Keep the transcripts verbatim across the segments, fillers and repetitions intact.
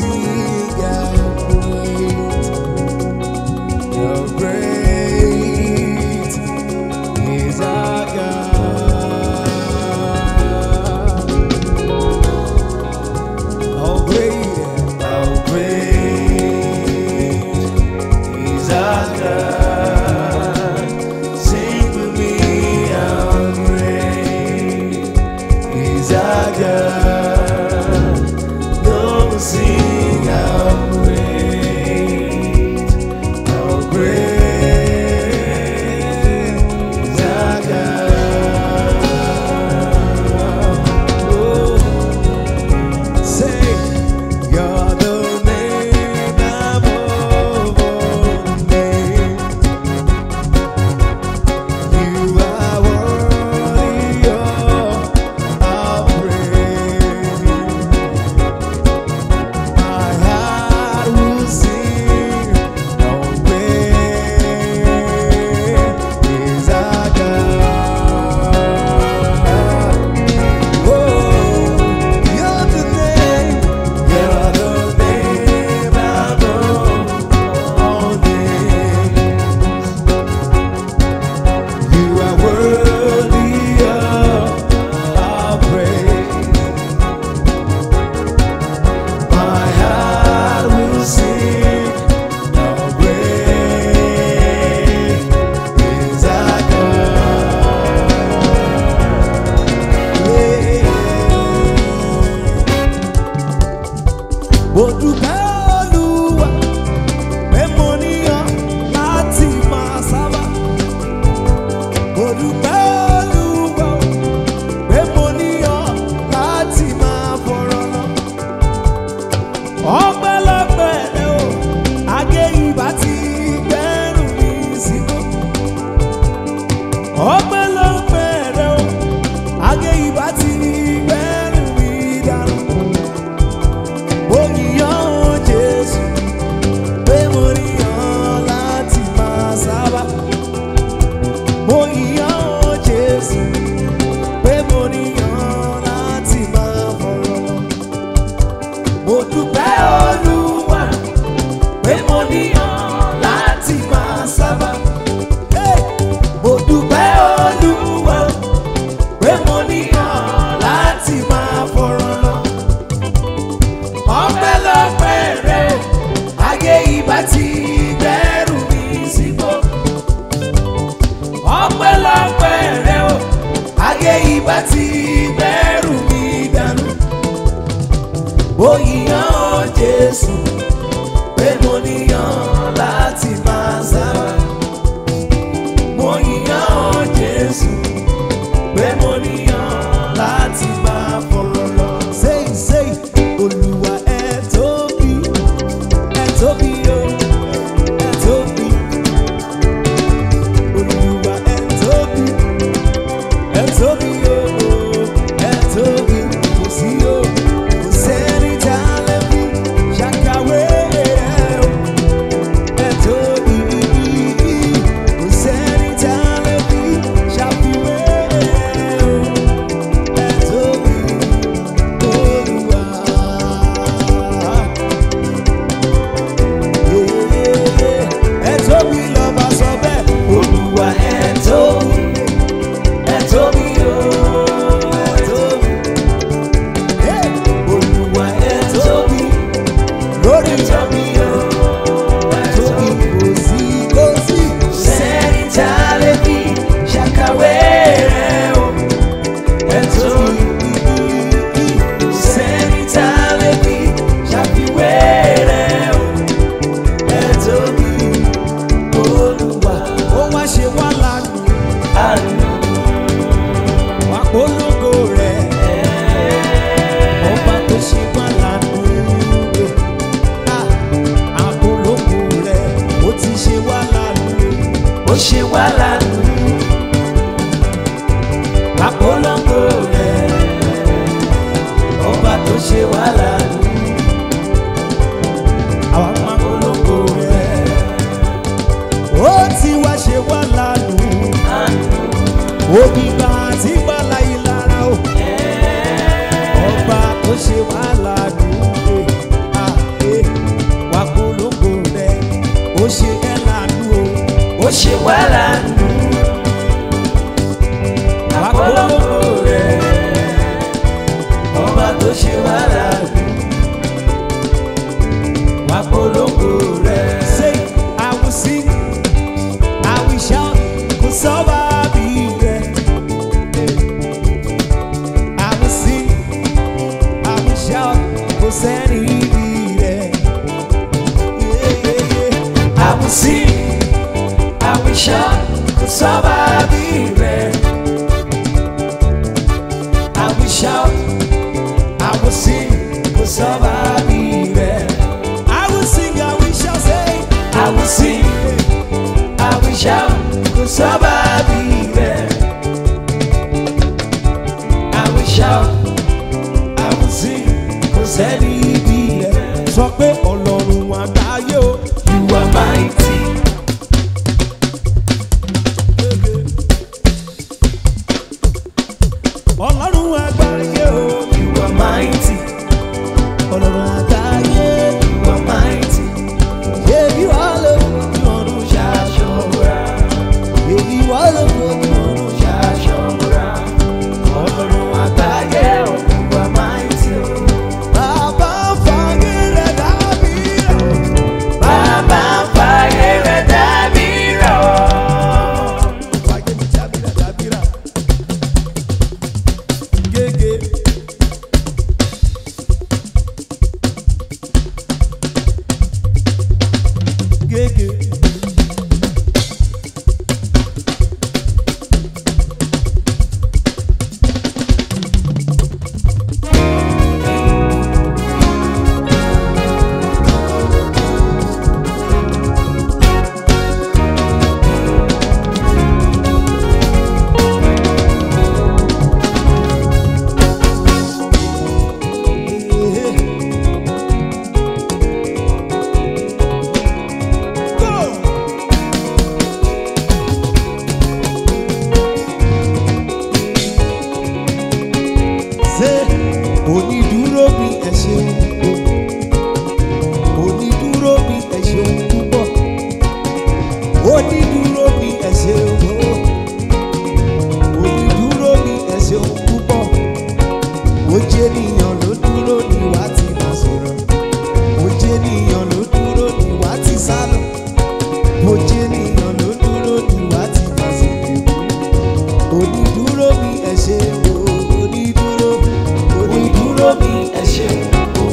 sing how great, how great is our God. How great, how great is our God. Sing with me, how great is our God. Don't sing how great, how great is our God. Oh, say, you're the name above all names. You are worthy of our praise. My heart will sing, how great is our God. Oh, you're the name, you're the name above all names. You are worthy of our praise. My heart will sing, how great is our God. Yeah. Mo dúpẹ́ Olúwa pé mo níyàn láti máa sábà. Mo dúpẹ́ Olúwa pé mo níyàn láti máa fọ̀rọ̀ lọ. Ọpẹ́lọpẹ́ rẹ o, ayé ìbá ti gbẹ́rù mi sígbó. Ọpẹ́lọpẹ́ rẹ o, ayé ìbá ti gbẹ́rù mi dànù. Mo yíyan Jésù pé mo níyàn láti máa sábà. Mo yíyan Jésù pé mo níyàn láti máa fọ̀rọ̀ lọ. Mo dúpẹ́ Olúwa pé mo níyàn láti máa sábà. Hey! Mo dúpẹ́ Olúwa pé mo níyàn láti máa fọ̀rọ̀ lọ. Ọpẹ́lọpẹ́ rẹ o, ayé ìbá ti gbẹ́rù mi sígbó. Ọpẹ́lọpẹ́ rẹ o, ayé ìbá ti gbẹ́rù mi dànù. Mo yíyan Jésù pé mo níyàn láti máa sábà. Mo yíyan Jésù pé mo níyàn láti máa fọ̀rọ̀ lọ. Say, say, Olúwa ẹ tóbi, ẹ tóbi o, ẹ tóbi. Olúwa ẹ tóbi, ẹ tóbi o, ẹ tóbi. Kò sí o, kò sẹ́ni tá a lè fi ṣàkàwé rẹ o. Ẹ tóbi, kò sẹ́ni tá a lè fi ṣàfiwé rẹ o. Ẹ tóbi, Olúwa. Ẹ tóbi lọ́ba sọ bẹ́ẹ̀. Olúwa ẹ tóbi, ẹ tóbi o, ẹ tóbi. Hey! Olúwa ẹ tóbi, lórí tóbi o, ẹ tóbi. Kò sí, kò sí. Sẹ́ni tá a lè fi ṣàkàwé rẹ o. Ẹ tóbi. Sẹ́ni tá a lè fi ṣàfiwé rẹ o. Ẹ tóbi, Olúwa. Ó wá ṣe wá lánàá, wá polongo rẹ̀. Ọba tó ṣe wá lánàá, àpolongo rẹ̀. Ó ti ṣe wá lánàá, ó ṣe wá lánàá. Àpolongo rẹ̀, ọba tó ṣe wá lánàá. Àwọn máa polongo rẹ̀. Ó ti wá ṣe wá lánàá. Òbígbà tí gbàlà yìí lára o. Ọba tó ṣe wá lánàá. ṣe wá lánàá. Àpolongo rẹ̀, ọba tó ṣe wá lánàá. Àpolongo rẹ̀. Say, I will sing, I will shout, kò sọ́ba bí rẹ̀. I will sing, I will shout, kò sẹ́ni bí rẹ̀. I will sing, I will shout, kò sọ́ba bí rẹ̀. I will shout, I will sing, kò sọ́ba bí rẹ̀. I will sing, I will shout, say, I will sing, I will shout, kò sọ́ba bí rẹ̀. I will shout, I will sing, kò sẹ́ni bí rẹ̀. Sọ pé Ọlọ́run àgbáyé o. You are mighty. Ọlọ́run àgbáyé o. You are mighty. Ọlọ́run àgbáyé. You are mighty. Èyí wà lóko ọ̀run ṣàṣọra. Èyí wà lóko ọ̀run ṣàṣọra. Ọlọ́run àgbáyé o. You are mighty o. Bàbá fàyè rẹ̀ dàbí rẹ̀. Bàbá fàyè rẹ̀ dàbí rẹ̀. Fàyè mi dàbí rẹ̀ dàbí rẹ̀. Gègé. Gègé. Onídúró bí ẹ ṣeun o, onídúró bí ẹ ṣeun púpọ̀, onídúró bí ẹ ṣeun o, onídúró bí ẹ ṣeun púpọ̀, ó jẹ́ ènìyàn ló dúró ní wá ti máa sọ̀rọ̀, ó jẹ́ ènìyàn ló dúró ní wá ti sálọ, ó jẹ́ ènìyàn ló dúró ní wá ti máa ṣèké, onídúró bí ẹ ṣeun o, onídúró. Onídúró mi ẹ ṣeun o,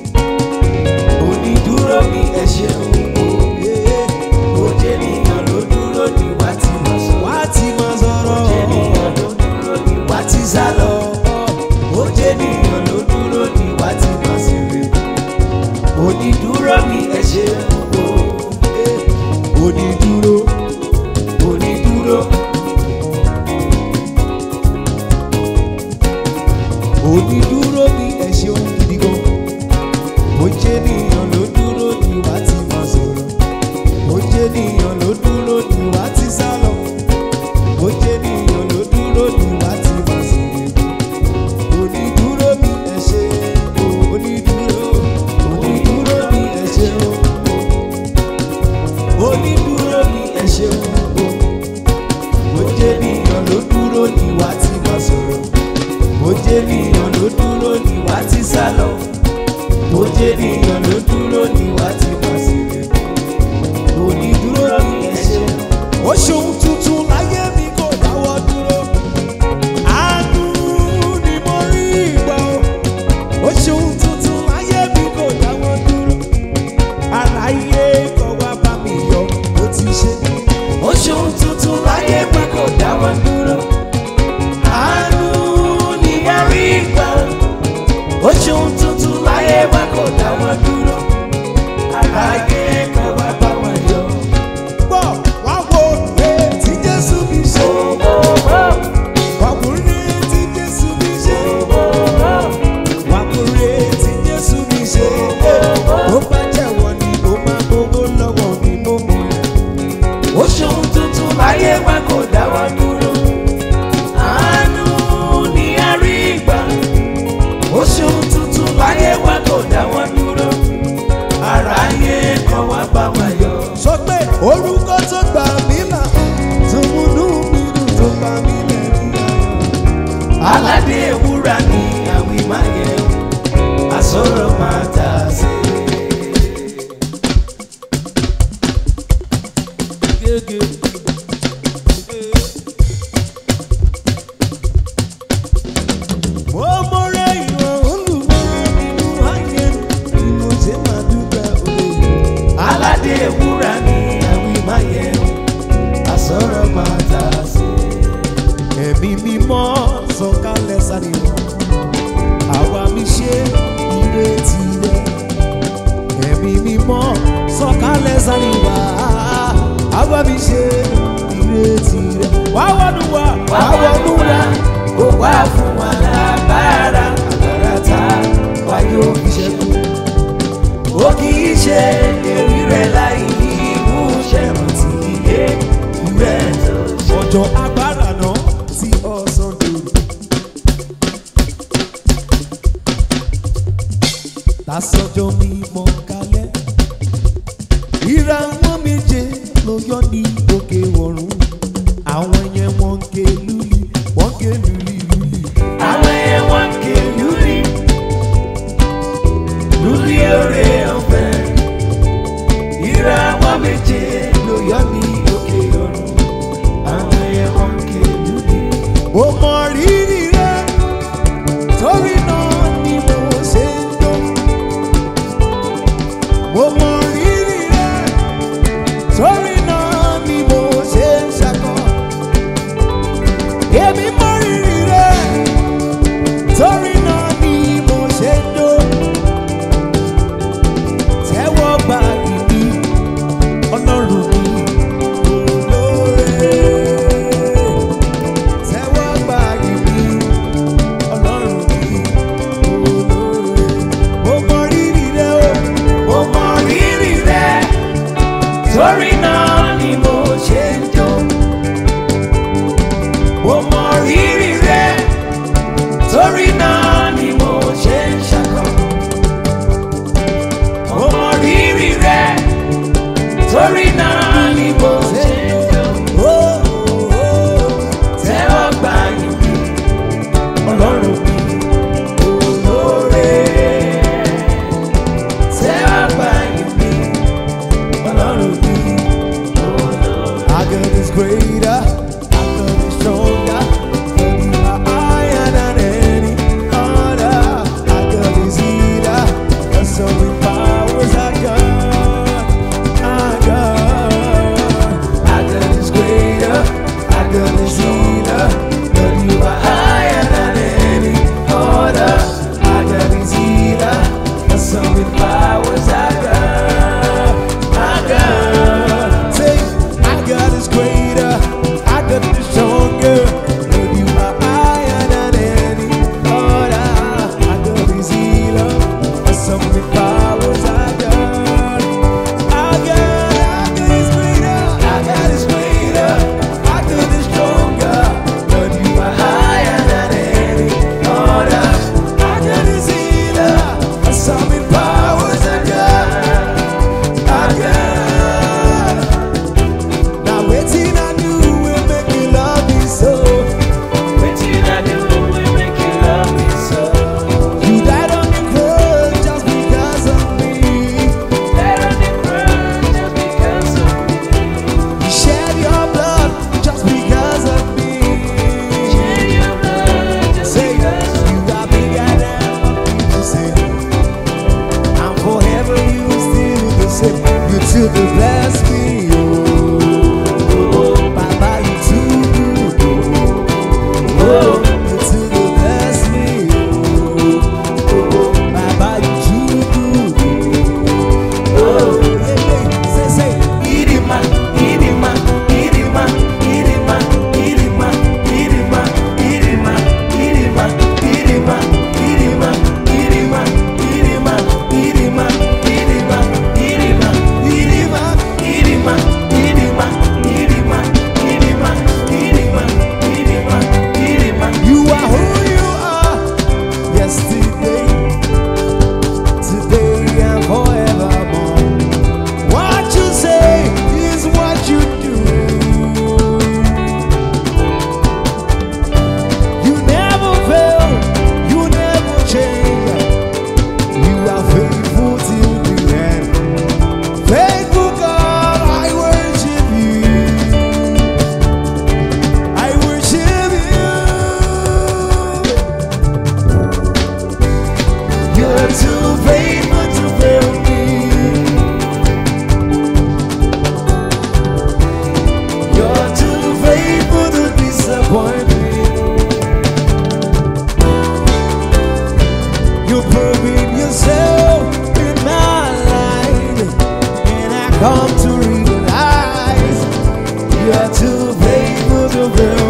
onídúró mi ẹ ṣeun o, ó jẹ́ ènìyàn ló dúró ní wá ti máa sọ̀rọ̀, wá ti máa sọ̀rọ̀, ó jẹ́ ènìyàn ló dúró ní wá ti sálọ, ó jẹ́ ènìyàn ló dúró ní wá ti máa ṣeré, onídúró mi ẹ ṣeun o, onídúró, onídúró. Onídúró bí ẹ ṣeun gidi gan, ó jẹ́ ènìyàn ló dúró ní wá ti máa sọ̀rọ̀, ó jẹ́ ènìyàn ló dúró ní wá ti sálọ, ó jẹ́ ènìyàn ló dúró ní wá ti máa sọ̀rọ̀, onídúró bí ẹ ṣeun o, onídúró, onídúró bí ẹ ṣeun o, onídúró bí ẹ ṣeun o, ó jẹ́ ènìyàn ló dúró ní wá ti máa sọ̀rọ̀, ó jẹ́ ènìyàn ló dúró ní wá ti sálọ, ó jẹ́ ènìyàn ló dúró ní wá ti máa ṣeré, onídúró bí ẹ ṣeun. Ó ṣohun tuntun láyé mi kò dáwọ́ dúró, àánú ni mo rí gbà ó. Ó ṣohun tuntun láyé mi kò dáwọ́ dúró, aráyé kọ̀ wá bá mi yọ̀ ó ti ṣe. Ó ṣohun tuntun láyé mi kò dáwọ́ dúró, àánú ni a rí gbà. Ó ṣohun tuntun láyé wa kò dáwọ́ dúró, aráyé kọ̀ wá bá wọn yọ̀. Gbọ́ wá wo pé tí Jésù mi ṣe, wá wo rè tí Jésù mi ṣe, wá wo rè tí Jésù mi ṣe. Ó bá jẹ́wọ́ ni ó máa gbogbo lọ́wọ́ mi mọ́ mọ́. Ó ṣohun tuntun láyé wa kò dáwọ́ dúró, àánú ni a rí gbà. Ó ṣohun tuntun láyé wa kò dáwọ́ dúró, aráyé kọ̀ wá bá wa yọ̀. Sọ pé orúkọ tó gbà mí là adé ewúra ni àwìn máa yẹ àsọ̀rọ̀ máa dà sí. Ẹ̀mí mímọ́ sọ̀kalẹ̀ sáníwá àwa mi ṣe ìrètí rẹ̀. Ẹ̀mí mímọ́ sọ̀kalẹ̀ sáníwá àwa mi ṣe ìrètí rẹ̀. Wá wọnú wa wá wọnú wa kó wá fún wa lágbára agbára tá wá yóò fi ṣẹ́gun. Ó kì í ṣe èrí rẹ̀ láì ní ìmúṣẹ mọ́ tí ilé rẹ̀ tó ṣe. Ọjọ́ agbára náà tí ọ̀sán dòrò. Tásọjọ́ mímọ́ kalẹ̀. Ìràwọ̀ méje ló yọ ní òkè ọ̀run. Àwọn yẹn wọ́n ń ké lúlì, wọ́n ń ké lúlì lúlì. Àwọn yẹn wọ́n ń ké lúlì, lúlì oore ọ̀fẹ́. Ìràwọ̀ méje ló yọ ní òkè ọ̀run. Àwọn yẹn wọ́n ń ké lúlì. Mo mọ rírì rẹ, torí náà ni mo ṣe ń jó. Mo mọ rírì rẹ, torí náà ni mo ṣe ń ṣakọ. Èmi mọ rírì rẹ, torí náà ni mo ṣe ń jó. Tẹ́wọ́ gbà ìbí Ọlọ́run mi olóore. Tẹ́wọ́ gbà ìbí Ọlọ́run mi olóore. Mo mọ rírì rẹ o, mo mọ rírì rẹ, torí náà ni mo ṣe ń jó. Mo mọ rírì rẹ, torí náà ni mo ṣe ń ṣakọ. Mo mọ rírì rẹ, torí náà ni mo ṣe ń jó. Tẹ́wọ́ gbà ìbí Ọlọ́run mi olóore. Tẹ́wọ́ gbà ìbí Ọlọ́run mi olóore. Our God is greater, our God is stronger, but you are higher than any other. Our God is healer, your sovereign powers are God. Our God, our God is greater, our God is healer, but you are higher than any other. Our God is healer, your sovereign powers are God. Our God, say, our God is greater, our God is stronger, but you are higher than any other. Our God is healer, your sovereign powers are God. Our God, our God is greater, our God is greater, our God is stronger, but you are higher than any other. Our God is healer, your sovereign powers are God. Our God. Now waiting I do will make you love me so. Waiting I do will make you love me so. You died on the cross just because of me. Died on the cross just because of me. You shed your blood just because of me. Shed your blood just say, because of you are bigger than what people say. And forever you still the same. You still the bless me. Oh, Baba, you too good. Oh, you still the bless me. Oh, Baba, you too good. Oh, hey, hey, say, say, Idima, Idima, Idima, Idima, Idima, Idima, Idima, Idima, Idima, Idima, Idima, Idima, Idima, Idima, Idima, Idima, Idima, come to realize you're too faithful to fail.